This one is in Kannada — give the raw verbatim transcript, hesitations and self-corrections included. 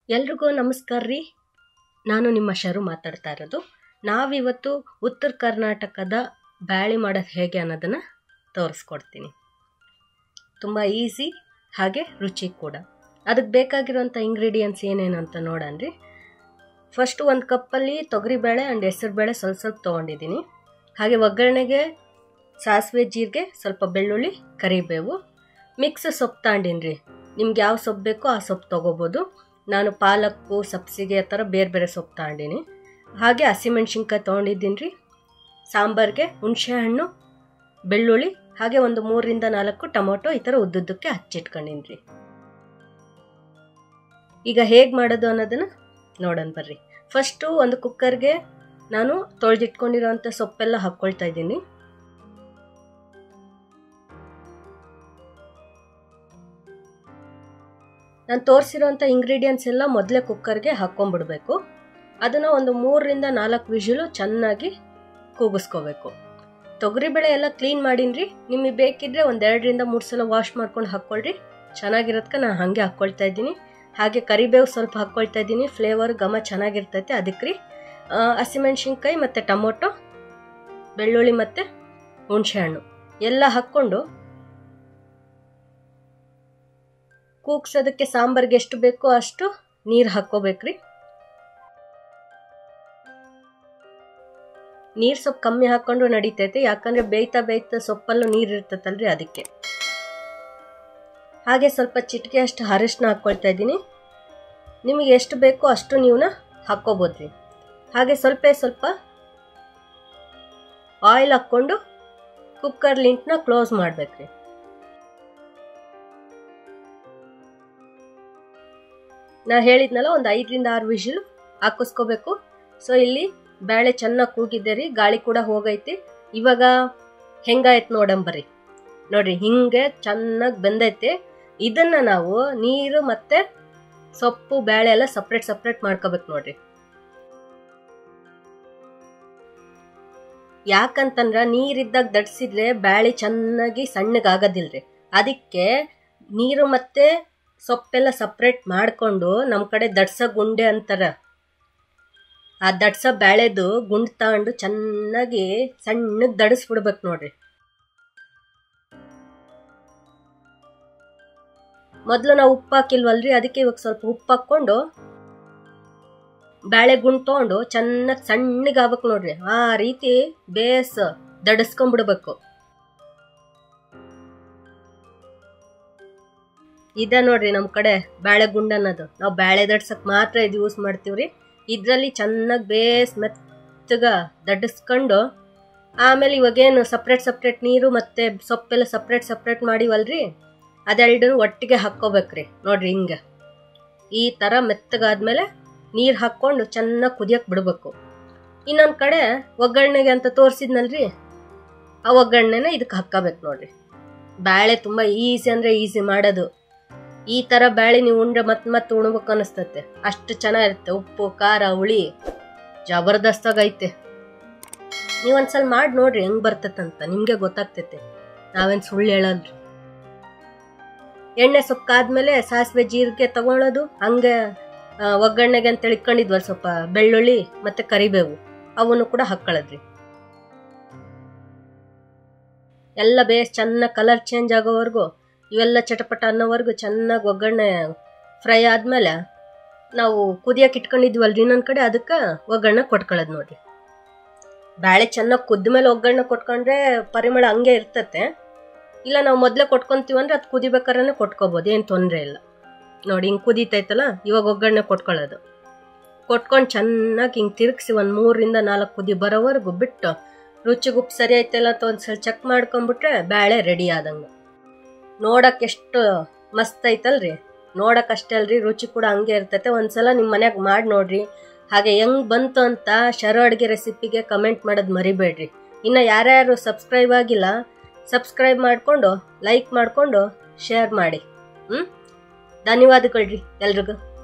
ಎಲ್ರಿಗೂ ನಮಸ್ಕಾರ ರೀ. ನಾನು ನಿಮ್ಮ ಶರು ಮಾತಾಡ್ತಾ ಇರೋದು. ನಾವಿವತ್ತು ಉತ್ತರ ಕರ್ನಾಟಕದ ಬ್ಯಾಳಿ ಮಾಡೋದು ಹೇಗೆ ಅನ್ನೋದನ್ನು ತೋರಿಸ್ಕೊಡ್ತೀನಿ. ತುಂಬ ಈಸಿ ಹಾಗೆ ರುಚಿ ಕೂಡ. ಅದಕ್ಕೆ ಬೇಕಾಗಿರೋಂಥ ಇಂಗ್ರೀಡಿಯೆಂಟ್ಸ್ ಏನೇನು ಅಂತ ನೋಡೋಣ. ಫಸ್ಟು ಒಂದು ಕಪ್ಪಲ್ಲಿ ತೊಗರಿಬೇಳೆ ಆ್ಯಂಡ್ ಹೆಸರುಬೇಳೆ ಸ್ವಲ್ಪ ಸ್ವಲ್ಪ ತೊಗೊಂಡಿದ್ದೀನಿ. ಹಾಗೆ ಒಗ್ಗರಣೆಗೆ ಸಾಸಿವೆ, ಜೀರಿಗೆ, ಸ್ವಲ್ಪ ಬೆಳ್ಳುಳ್ಳಿ, ಕರಿಬೇವು, ಮಿಕ್ಸ್ ಸೊಪ್ಪು ತಗೊಂಡಿನಿ ರೀ. ನಿಮ್ಗೆ ಯಾವ ಸೊಪ್ಪು ಬೇಕೋ ಆ ಸೊಪ್ಪು ತೊಗೋಬೋದು. ನಾನು ಪಾಲಕ್ಕು, ಸಬ್ಸಿಗೆ ಆ ಥರ ಬೇರೆ ಬೇರೆ ಸೊಪ್ಪು ತಗೊಂಡಿನಿ. ಹಾಗೆ ಹಸಿಮೆಣ್ಸಿನ್ಕಾಯಿ ತೊಗೊಂಡಿದ್ದೀನಿ ರೀ. ಸಾಂಬಾರಿಗೆ ಹುಣಸೆಹಣ್ಣು, ಬೆಳ್ಳುಳ್ಳಿ, ಹಾಗೆ ಒಂದು ಮೂರರಿಂದ ನಾಲ್ಕು ಟೊಮೊಟೊ ಈ ಥರ ಉದ್ದುದ್ದಕ್ಕೆ ಹಚ್ಚಿಟ್ಕೊಂಡಿನಿ ರೀ. ಈಗ ಹೇಗೆ ಮಾಡೋದು ಅನ್ನೋದನ್ನು ನೋಡೋಣ ಬರ್ರಿ. ಫಸ್ಟು ಒಂದು ಕುಕ್ಕರ್ಗೆ ನಾನು ತೊಳೆದಿಟ್ಕೊಂಡಿರೋಂಥ ಸೊಪ್ಪೆಲ್ಲ ಹಾಕ್ಕೊಳ್ತಾ ಇದ್ದೀನಿ. ನಾನು ತೋರಿಸಿರೋಂಥ ಇಂಗ್ರೀಡಿಯೆಂಟ್ಸ್ ಎಲ್ಲ ಮೊದಲೇ ಕುಕ್ಕರ್ಗೆ ಹಾಕ್ಕೊಂಬಿಡ್ಬೇಕು. ಅದನ್ನು ಒಂದು ಮೂರರಿಂದ ನಾಲ್ಕು ವಿಷಲು ಚೆನ್ನಾಗಿ ಕೂಗಿಸ್ಕೋಬೇಕು. ತೊಗರಿಬೇಳೆ ಎಲ್ಲ ಕ್ಲೀನ್ ಮಾಡೀನಿ. ನಿಮಗೆ ಬೇಕಿದ್ರೆ ಒಂದೆರಡರಿಂದ ಮೂರು ಸಲ ವಾಶ್ ಮಾಡ್ಕೊಂಡು ಹಾಕ್ಕೊಳ್ರಿ, ಚೆನ್ನಾಗಿರೋದಕ್ಕೆ ನಾನು ಹಾಗೆ ಹಾಕ್ಕೊಳ್ತಾ ಇದ್ದೀನಿ. ಹಾಗೆ ಕರಿಬೇವು ಸ್ವಲ್ಪ ಹಾಕ್ಕೊಳ್ತಾ ಇದ್ದೀನಿ, ಫ್ಲೇವರ್ ಘಮ ಚೆನ್ನಾಗಿರ್ತೈತೆ ಅದಕ್ಕೆ ರೀ. ಹಸಿಮೆಣ್ಸಿನ್ಕಾಯಿ ಮತ್ತು ಟೊಮೊಟೊ, ಬೆಳ್ಳುಳ್ಳಿ ಮತ್ತು ಹುಣಸೆಹಣ್ಣು ಎಲ್ಲ ಹಾಕ್ಕೊಂಡು ಕೂಗ್ಸೋದಕ್ಕೆ ಸಾಂಬಾರಿಗೆ ಎಷ್ಟು ಬೇಕೋ ಅಷ್ಟು ನೀರು ಹಾಕ್ಕೋಬೇಕ್ರಿ. ನೀರು ಸ್ವಲ್ಪ ಕಮ್ಮಿ ಹಾಕ್ಕೊಂಡು ನಡೀತೈತೆ, ಯಾಕಂದರೆ ಬೇಯ್ತಾ ಬೇಯ್ತಾ ಸೊಪ್ಪಲ್ಲೂ ನೀರು ಇರ್ತೈತಲ್ರಿ ಅದಕ್ಕೆ. ಹಾಗೆ ಸ್ವಲ್ಪ ಚಿಟಿಕೆ ಅಷ್ಟು ಅರಿಶಿನ ಹಾಕ್ಕೊಳ್ತಾ ಇದ್ದೀನಿ. ನಿಮಗೆ ಎಷ್ಟು ಬೇಕೋ ಅಷ್ಟು ನೀವನ್ನ ಹಾಕ್ಕೋಬೋದ್ರಿ. ಹಾಗೆ ಸ್ವಲ್ಪ ಸ್ವಲ್ಪ ಆಯಿಲ್ ಹಾಕ್ಕೊಂಡು ಕುಕ್ಕರ್ ಲಿಂಟ್ನ ಕ್ಲೋಸ್ ಮಾಡ್ಬೇಕ್ರಿ. ನಾ ಹೇಳಿದ್ನಲ್ಲ, ಒಂದು ಐದರಿಂದ ಆರು ವಿಷಲು ಹಾಕಿಸ್ಕೋಬೇಕು. ಸೊ ಇಲ್ಲಿ ಬೇಳೆ ಚೆನ್ನಾಗಿ ಕೂಗಿದೆ ರೀ, ಗಾಳಿ ಕೂಡ ಹೋಗೈತಿ. ಇವಾಗ ಹೆಂಗಾಯ್ತು ನೋಡಂಬರಿ. ನೋಡ್ರಿ, ಹಿಂಗೆ ಚೆನ್ನಾಗಿ ಬೆಂದೈತೆ. ಇದನ್ನ ನಾವು ನೀರು ಮತ್ತೆ ಸೊಪ್ಪು ಬೇಳೆ ಎಲ್ಲ ಸಪ್ರೇಟ್ ಸಪ್ರೇಟ್ ಮಾಡ್ಕೋಬೇಕು ನೋಡ್ರಿ. ಯಾಕಂತಂದ್ರ ನೀರಿದ್ದಾಗ ದಡ್ಸಿದ್ರೆ ಬ್ಯಾಳಿ ಚೆನ್ನಾಗಿ ಸಣ್ಣಗಾಗೋದಿಲ್ರಿ. ಅದಕ್ಕೆ ನೀರು ಮತ್ತೆ ಸೊಪ್ಪೆಲ್ಲ ಸಪ್ರೇಟ್ ಮಾಡಿಕೊಂಡು ನಮ್ಮ ಕಡೆ ದಡ್ಸ ಗುಂಡೆ ಅಂತಾರ, ಆ ದಡ್ಸ ಬ್ಯಾಳೆದು ಗುಂಡು ತಗೊಂಡು ಚೆನ್ನಾಗಿ ಸಣ್ಣಗೆ ದಡಿಸ್ಬಿಡ್ಬೇಕು ನೋಡ್ರಿ. ಮೊದಲು ನಾವು ಉಪ್ಪು ಹಾಕಿಲ್ವಲ್ರಿ, ಅದಕ್ಕೆ ಇವಾಗ ಸ್ವಲ್ಪ ಉಪ್ಪು ಹಾಕ್ಕೊಂಡು ಬ್ಯಾಳೆ ಗುಂಡು ತೊಗೊಂಡು ಚೆನ್ನಾಗಿ ಸಣ್ಣಗೆ ಆಗ್ಬೇಕು ನೋಡ್ರಿ. ಆ ರೀತಿ ಬೇಸ್ ದಡಿಸ್ಕೊಂಡ್ಬಿಡ್ಬೇಕು. ಇದ ನೋಡ್ರಿ ನಮ್ಮ ಕಡೆ ಬ್ಯಾಳೆ ಗುಂಡು ಅನ್ನೋದು. ನಾವು ಬ್ಯಾಳೆ ದಡ್ಸಕ್ ಮಾತ್ರ ಇದು ಯೂಸ್ ಮಾಡ್ತೀವ್ರಿ. ಇದರಲ್ಲಿ ಚೆನ್ನಾಗಿ ಬೇಸ್ ಮೆತ್ತಗ ದಡ್ಡಿಸ್ಕೊಂಡು ಆಮೇಲೆ ಇವಾಗೇನು ಸಪ್ರೇಟ್ ಸಪ್ರೇಟ್ ನೀರು ಮತ್ತೆ ಸೊಪ್ಪೆಲ್ಲ ಸಪ್ರೇಟ್ ಸಪ್ರೇಟ್ ಮಾಡಿವಲ್ರಿ, ಅದೆರಡು ಒಟ್ಟಿಗೆ ಹಾಕ್ಕೋಬೇಕ್ರಿ. ನೋಡ್ರಿ ಹಿಂಗೆ ಈ ಥರ ಮೆತ್ತಗಾದ್ಮೇಲೆ ನೀರು ಹಾಕ್ಕೊಂಡು ಚೆನ್ನಾಗಿ ಕುದಿಯಕ್ಕೆ ಬಿಡ್ಬೇಕು. ಇನ್ನೊಂದು ಕಡೆ ಒಗ್ಗರಣೆಗೆ ಅಂತ ತೋರಿಸಿದ್ನಲ್ರಿ, ಆ ಒಗ್ಗರಣೆನ ಇದಕ್ಕೆ ಹಾಕ್ಕೋಬೇಕು ನೋಡ್ರಿ. ಬ್ಯಾಳೆ ತುಂಬ ಈಸಿ ಅಂದರೆ ಈಸಿ ಮಾಡೋದು. ಈ ಥರ ಬ್ಯಾಳೆ ನೀವು ಉಂಡ್ರೆ ಮತ್ತೆ ಮತ್ತೆ ಉಣ್ಬೇಕು ಅನಿಸ್ತತೆ, ಅಷ್ಟು ಚೆನ್ನಾಗಿರುತ್ತೆ. ಉಪ್ಪು, ಖಾರ, ಹುಳಿ ಜಬರ್ದಸ್ತಾಗೈತೆ. ನೀವೊಂದ್ಸಲ ಮಾಡಿ ನೋಡ್ರಿ ಹೆಂಗೆ ಬರ್ತೈತಂತ, ನಿಮಗೆ ಗೊತ್ತಾಗ್ತೈತೆ. ನಾವೇನು ಸುಳ್ಳು ಹೇಳಲ್ರಿ. ಎಣ್ಣೆ ಸ್ವಲ್ಪ ಕಾದ್ಮೇಲೆ ಸಾಸಿವೆ ಜೀರಿಗೆ ತಗೊಳ್ಳೋದು, ಹಂಗೆ ಒಗ್ಗರಣೆಗೆ ಅಂತ ಇಟ್ಕೊಂಡಿದ್ವಲ್ಲ ಸ್ವಲ್ಪ ಬೆಳ್ಳುಳ್ಳಿ ಮತ್ತು ಕರಿಬೇವು, ಅವನ್ನು ಕೂಡ ಹಾಕ್ಕೊಳ್ಳೋದ್ರಿ. ಎಲ್ಲ ಬೇಸ್ ಚೆನ್ನಾಗಿ ಕಲರ್ ಚೇಂಜ್ ಆಗೋವರೆಗೂ, ಇವೆಲ್ಲ ಚಟಪಟ ಅನ್ನೋವರೆಗೂ ಚೆನ್ನಾಗಿ ಒಗ್ಗರಣೆ ಫ್ರೈ ಆದಮೇಲೆ ನಾವು ಕುದಿಯಕ್ಕೆ ಇಟ್ಕೊಂಡಿದ್ವಲ್ರಿ ಇನ್ನೊಂದು ಕಡೆ, ಅದಕ್ಕೆ ಒಗ್ಗರಣೆ ಕೊಟ್ಕೊಳ್ಳೋದು ನೋಡ್ರಿ. ಬ್ಯಾಳೆ ಚೆನ್ನಾಗಿ ಕುದ್ದ ಮೇಲೆ ಒಗ್ಗರಣೆ ಕೊಟ್ಕೊಂಡ್ರೆ ಪರಿಮಳ ಹಂಗೆ ಇರ್ತತೆ. ಇಲ್ಲ ನಾವು ಮೊದಲೇ ಕೊಟ್ಕೊತೀವಂದ್ರೆ ಅದು ಕುದಿಬೇಕಾದ್ರೆ ಕೊಟ್ಕೋಬೋದು, ಏನು ತೊಂದರೆ ಇಲ್ಲ. ನೋಡಿ ಹಿಂಗೆ ಕುದೀತೈತಲ್ಲ, ಇವಾಗ ಒಗ್ಗರಣೆ ಕೊಟ್ಕೊಳ್ಳೋದು. ಕೊಟ್ಕೊಂಡು ಚೆನ್ನಾಗಿ ಹಿಂಗೆ ತಿರುಗಿಸಿ ಒಂದು ಮೂರರಿಂದ ನಾಲ್ಕು ಕುದಿ ಬರೋವರೆಗೂ ಬಿಟ್ಟು ರುಚಿಗೆ ಉಪ್ಪು ಸರಿ ಐತಲ್ಲ ಅಂತ ಒಂದ್ಸಲ ಚೆಕ್ ಮಾಡ್ಕೊಂಡ್ಬಿಟ್ರೆ ಬ್ಯಾಳೆ ರೆಡಿ ಆದಂಗೆ. ನೋಡಕ್ಕೆ ಎಷ್ಟು ಮಸ್ತ್ ಐತಲ್ರಿ. ನೋಡಕ್ಕೆ ಅಷ್ಟೇ ಅಲ್ರಿ, ರುಚಿ ಕೂಡ ಹಂಗೆ ಇರ್ತೈತೆ. ಒಂದ್ಸಲ ನಿಮ್ಮ ಮನ್ಯಾಗ ಮಾಡಿ ನೋಡ್ರಿ. ಹಾಗೆ ಹೆಂಗೆ ಬಂತು ಅಂತ ಶರು ಅಡುಗೆ ರೆಸಿಪಿಗೆ ಕಮೆಂಟ್ ಮಾಡೋದು ಮರಿಬೇಡ್ರಿ. ಇನ್ನು ಯಾರ್ಯಾರು ಸಬ್ಸ್ಕ್ರೈಬ್ ಆಗಿಲ್ಲ, ಸಬ್ಸ್ಕ್ರೈಬ್ ಮಾಡಿಕೊಂಡು ಲೈಕ್ ಮಾಡಿಕೊಂಡು ಶೇರ್ ಮಾಡಿ. ಹ್ಞೂ ಧನ್ಯವಾದಗಳ್ರಿ ಎಲ್ರಿಗೂ.